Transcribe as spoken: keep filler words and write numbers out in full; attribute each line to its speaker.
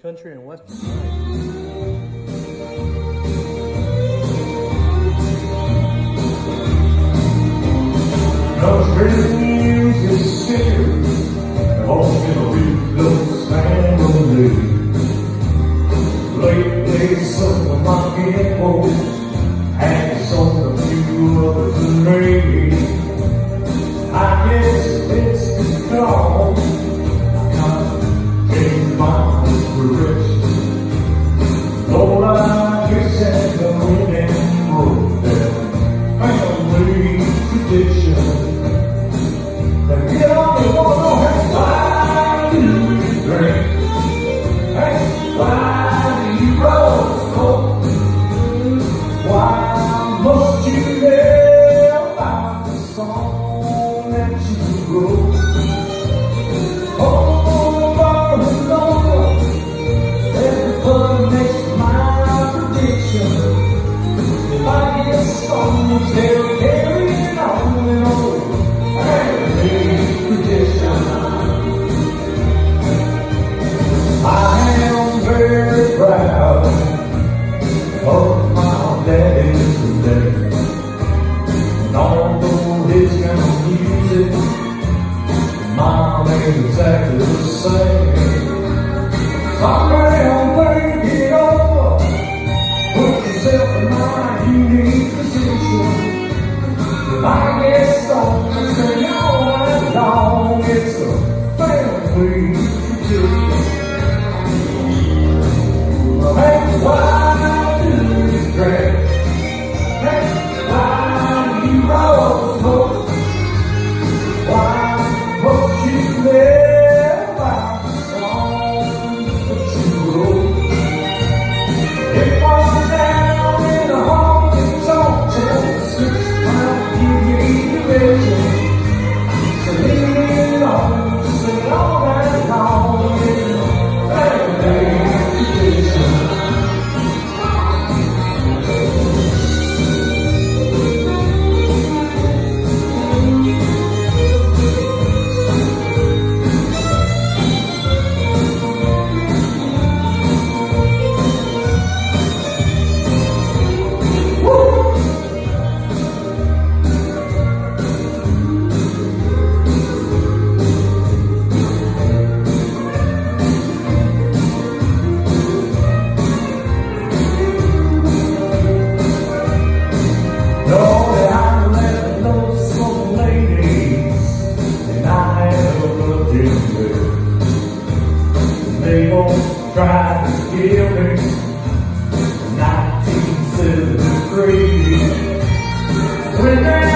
Speaker 1: country and western life.
Speaker 2: Cause dreams is scared, ultimately looks family. Lately some of my heroes and some of few others in me. I guess it's because I can't change my direction. Lord, I guess that's the winning road, that family tradition. And we only want to know why do you drink? Hey, why do you roll? Why must you live by the song that you wrote? Oh, Lord, Lord, everybody makes my prediction. If I get stoned, they'll carry it on and on. I am very proud of my daddy today. And although his kind of music, mine ain't exactly the same. Someday I'll wake it over, put yourself in my unique position. If I get stoned, I say all night long, it's a family tradition. Hey, why do you drink? Hey, why do you roll? Why must you live by the song that you wrote? If I'm down in a honky tonk till six, I'll give me direction. So leave me alone, sing all night long, it's a family tradition. They won't try to kill me in nineteen seventy-three. When they